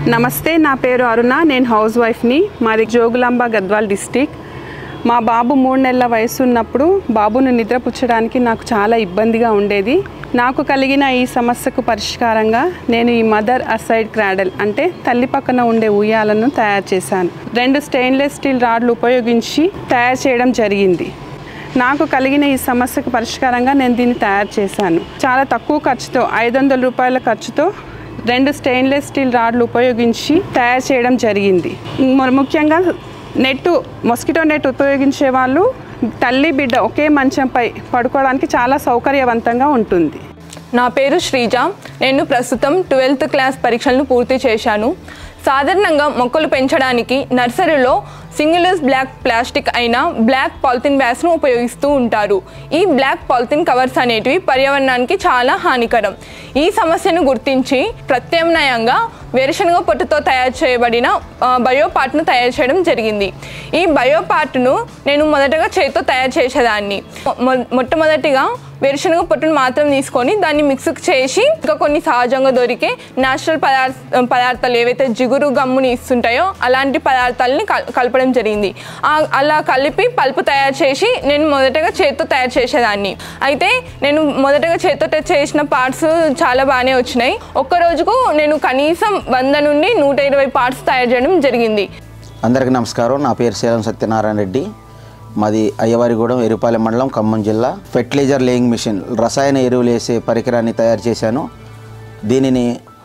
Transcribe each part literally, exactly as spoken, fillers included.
నమస్తే, నా పేరు అరుణ. నేను హౌస్ వైఫ్ని. మాది జోగులాంబ గద్వాల్ డిస్టిక్. మా బాబు మూడు నెలల వయసు ఉన్నప్పుడు బాబును నిద్రపుచ్చడానికి నాకు చాలా ఇబ్బందిగా ఉండేది. నాకు కలిగిన ఈ సమస్యకు పరిష్కారంగా నేను ఈ మదర్ అసైడ్ క్రాడల్ అంటే తల్లి పక్కన ఉండే ఉయ్యాలను తయారు చేశాను. రెండు స్టెయిన్లెస్ స్టీల్ రాడ్లు ఉపయోగించి తయారు చేయడం జరిగింది. నాకు కలిగిన ఈ సమస్యకు పరిష్కారంగా నేను దీన్ని తయారు చేశాను. చాలా తక్కువ ఖర్చుతో, ఐదు వందల రూపాయల ఖర్చుతో రెండు స్టెయిన్లెస్ స్టీల్ రాడ్లు ఉపయోగించి తయారు చేయడం జరిగింది. ముఖ్యంగా నెట్టు మస్కిటో నెట్ ఉపయోగించే వాళ్ళు తల్లి బిడ్డ ఒకే మంచంపై పడుకోవడానికి చాలా సౌకర్యవంతంగా ఉంటుంది. నా పేరు శ్రీజ. నేను ప్రస్తుతం ట్వెల్త్ క్లాస్ పరీక్షలను పూర్తి చేశాను. సాధారణంగా మొక్కలు పెంచడానికి నర్సరీలో సింగిల్ యూజ్ బ్లాక్ ప్లాస్టిక్ అయిన బ్లాక్ పాలిథిన్ బ్యాగ్స్ను ఉపయోగిస్తూ ఉంటారు. ఈ బ్లాక్ పాలిథిన్ కవర్స్ అనేటివి పర్యావరణానికి చాలా హానికరం. ఈ సమస్యను గుర్తించి ప్రత్యామ్నాయంగా వేరుశనగ పొట్టుతో తయారు చేయబడిన బయోపార్ట్ను తయారు చేయడం జరిగింది. ఈ బయోపార్ట్ను నేను మొదటగా చేతితో తయారు చేసేదాన్ని. మొట్టమొదటిగా వేరుశనగ పొట్టును మాత్రం తీసుకొని దాన్ని మిక్స్ చేసి ఇంకా కొన్ని సహజంగా దొరికే న్యాచురల్ పదార్థ పదార్థాలు ఏవైతే జిగురు గమ్ముని ఇస్తుంటాయో అలాంటి పదార్థాలని కలపడం జరిగింది. అలా కలిపి పల్పు తయారు చేసి నేను మొదటగా చేతితో తయారు చేసేదాన్ని. అయితే నేను మొదటగా చేతితో చేసిన పార్ట్స్ చాలా బాగానే వచ్చినాయి. ఒక్క రోజుకు నేను కనీసం వంద నుండి నూట ఇరవై పార్ట్స్ తయారు చేయడం జరిగింది. అందరికీ నమస్కారం. నా పేరు శీలం సత్యనారాయణ రెడ్డి. మాది అయ్యవారిగూడెం, ఎరుపాలెం మండలం, ఖమ్మం జిల్లా. ఫెర్టిలైజర్ లేయింగ్ మిషన్, రసాయన ఎరువులు వేసే పరికరాన్ని తయారు చేశాను. దీనిని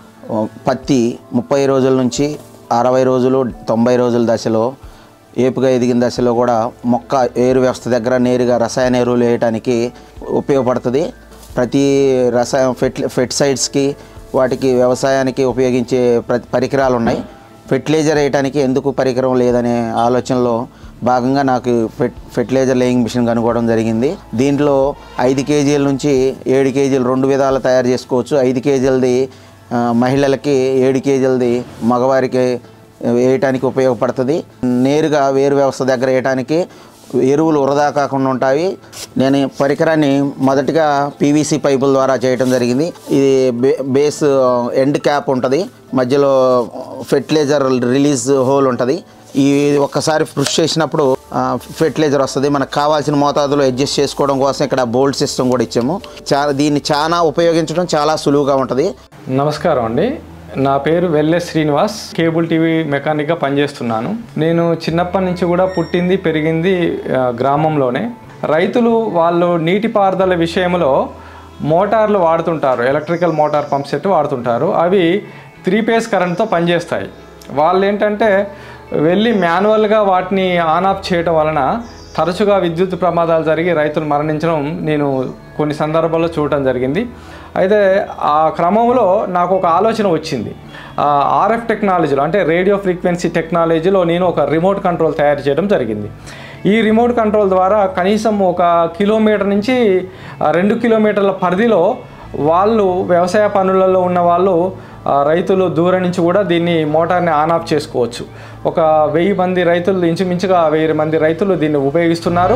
పత్తి ముప్పై రోజుల నుంచి అరవై రోజులు తొంభై రోజుల దశలో, ఏపుగా ఎదిగిన దశలో కూడా మొక్క ఏరు వ్యవస్థ దగ్గర నేరుగా రసాయన ఎరువులు వేయడానికి ఉపయోగపడుతుంది. ప్రతి రసాయన ఫెట్ ఫెర్టిసైడ్స్కి వాటికి వ్యవసాయానికి ఉపయోగించే ప్రతి పరికరాలు ఉన్నాయి. ఫెర్టిలైజర్ వేయడానికి ఎందుకు పరికరం లేదనే ఆలోచనలో భాగంగా నాకు ఫెట్ ఫెర్టిలైజర్ లేయింగ్ మిషన్ కనుక్కోవడం జరిగింది. దీంట్లో ఐదు కేజీల నుంచి ఏడు కేజీలు రెండు విధాలు తయారు చేసుకోవచ్చు. ఐదు కేజీలది మహిళలకి, ఏడు కేజీలది మగవారికి వేయటానికి ఉపయోగపడుతుంది. నేరుగా వేరు వ్యవస్థ దగ్గర వేయటానికి ఎరువులు వృధా కాకుండా ఉంటాయి. నేను పరికరాన్ని మొదటిగా పీవీసీ పైపుల ద్వారా చేయడం జరిగింది. ఇది బే బేస్ ఎండ్ క్యాప్ ఉంటుంది, మధ్యలో ఫెర్టిలైజర్ రిలీజ్ హోల్ ఉంటుంది. ఈ ఒక్కసారి పుష్ చేసినప్పుడు ఫెర్టిలైజర్ వస్తుంది. మనకు కావాల్సిన మోతాదులో అడ్జస్ట్ చేసుకోవడం కోసం ఇక్కడ బోల్ట్ సిస్టమ్ కూడా ఇచ్చాము. చాలా దీన్ని చాలా ఉపయోగించడం చాలా సులువుగా ఉంటుంది. నమస్కారం అండి. నా పేరు వెల్లె శ్రీనివాస్. కేబుల్ టీవీ మెకానిక్గా పనిచేస్తున్నాను. నేను చిన్నప్పటి నుంచి కూడా పుట్టింది పెరిగింది గ్రామంలోనే. రైతులు వాళ్ళు నీటిపారుదల విషయంలో మోటార్లు వాడుతుంటారు, ఎలక్ట్రికల్ మోటార్ పంప్ సెట్ వాడుతుంటారు. అవి త్రీ ఫేజ్ కరెంట్తో పనిచేస్తాయి. వాళ్ళు ఏంటంటే వెళ్ళి మాన్యువల్గా వాటిని ఆన్ ఆఫ్ చేయడం వలన తరచుగా విద్యుత్ ప్రమాదాలు జరిగి రైతులు మరణించడం నేను కొన్ని సందర్భాల్లో చూడటం జరిగింది. అయితే ఆ క్రమంలో నాకు ఒక ఆలోచన వచ్చింది. ఆర్ఎఫ్ టెక్నాలజీలో అంటే రేడియో ఫ్రీక్వెన్సీ టెక్నాలజీలో నేను ఒక రిమోట్ కంట్రోల్ తయారు చేయడం జరిగింది. ఈ రిమోట్ కంట్రోల్ ద్వారా కనీసం ఒక కిలోమీటర్ నుంచి రెండు కిలోమీటర్ల పరిధిలో వాళ్ళు వ్యవసాయ పనులలో ఉన్న వాళ్ళు రైతులు దూరం నుంచి కూడా దీన్ని మోటార్ని ఆన్ ఆఫ్ చేసుకోవచ్చు. ఒక వెయ్యి మంది రైతులు, ఇంచుమించుగా వెయ్యి మంది రైతులు దీన్ని ఉపయోగిస్తున్నారు.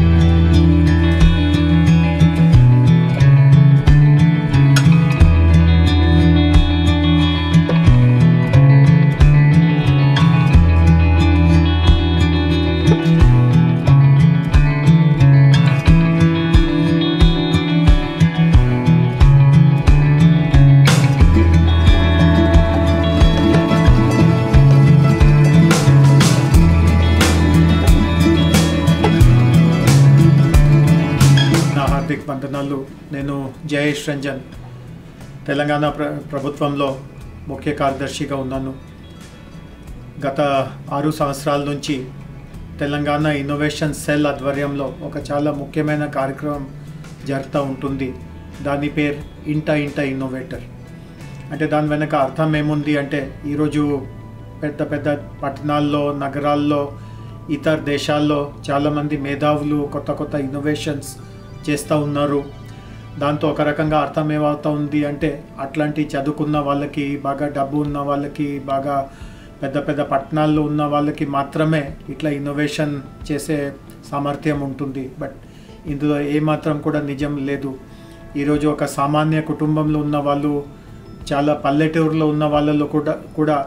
వందనాలు. నేను జయేష్ రంజన్, తెలంగాణ ప్ర ప్రభుత్వంలో ముఖ్య కార్యదర్శిగా ఉన్నాను. గత ఆరు సంవత్సరాల నుంచి తెలంగాణ ఇన్నోవేషన్ సెల్ ఆధ్వర్యంలో ఒక చాలా ముఖ్యమైన కార్యక్రమం జరుగుతూ ఉంటుంది. దాని పేరు ఇంట ఇంట ఇన్నోవేటర్. అంటే దాని వెనక అర్థం ఏముంది అంటే, ఈరోజు పెద్ద పెద్ద పట్టణాల్లో, నగరాల్లో, ఇతర దేశాల్లో చాలామంది మేధావులు కొత్త కొత్త ఇన్నోవేషన్స్ చేస్తూ ఉన్నారు. దాంతో ఒక రకంగా అర్థం ఏమవుతూ ఉంది అంటే, అట్లాంటి చదువుకున్న వాళ్ళకి, బాగా డబ్బు ఉన్న వాళ్ళకి, బాగా పెద్ద పెద్ద పట్టణాల్లో ఉన్న వాళ్ళకి మాత్రమే ఇట్లా ఇన్నోవేషన్ చేసే సామర్థ్యం ఉంటుంది. బట్ ఇందులో ఏమాత్రం కూడా నిజం లేదు. ఈరోజు ఒక సామాన్య కుటుంబంలో ఉన్న వాళ్ళు, చాలా పల్లెటూరులో ఉన్న వాళ్ళలో కూడా కూడా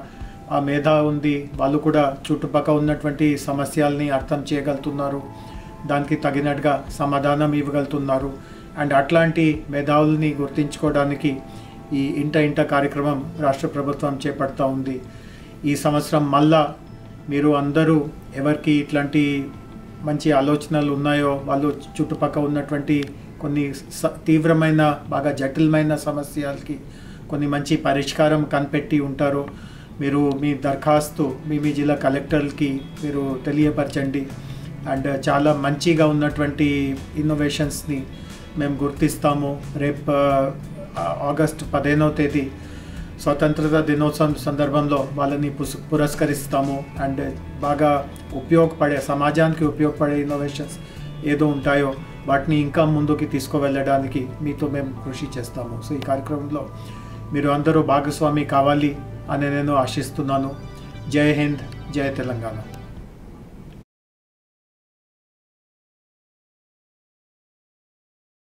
ఆ మేధ ఉంది, వాళ్ళు కూడా చుట్టుపక్కల ఉన్నటువంటి సమస్యల్ని అర్థం చేయగలుగుతున్నారు, దానికి తగినట్టుగా సమాధానం ఇవ్వగలుగుతున్నారు. అండ్ అట్లాంటి మేధావుల్ని గుర్తించుకోవడానికి ఈ ఇంట ఇంట కార్యక్రమం రాష్ట్ర ప్రభుత్వం చేపడుతూ ఉంది. ఈ సంవత్సరం మళ్ళా మీరు అందరూ ఎవరికి ఇట్లాంటి మంచి ఆలోచనలు ఉన్నాయో వాళ్ళు చుట్టుపక్కల ఉన్నటువంటి కొన్ని తీవ్రమైన బాగా జటిలమైన సమస్యలకి కొన్ని మంచి పరిష్కారం కనిపెట్టి ఉంటారు. మీరు మీ దరఖాస్తు మీ మీ జిల్లా కలెక్టర్కి మీరు తెలియపరచండి. అండ్ చాలా మంచిగా ఉన్నటువంటి ఇన్నోవేషన్స్ని మేము గుర్తిస్తాము. రేపు ఆగస్టు పదిహేనవ తేదీ స్వతంత్రత దినోత్సవం సందర్భంలో వాళ్ళని పుస్ పురస్కరిస్తాము. అండ్ బాగా ఉపయోగపడే సమాజానికి ఉపయోగపడే ఇన్నోవేషన్స్ ఏదో ఉంటాయో వాటిని ఇంకా ముందుకి తీసుకువెళ్ళడానికి మీతో మేము కృషి చేస్తాము. సో ఈ కార్యక్రమంలో మీరు అందరూ భాగస్వామి కావాలి అని నేను ఆశిస్తున్నాను. జై హింద్, జై తెలంగాణ.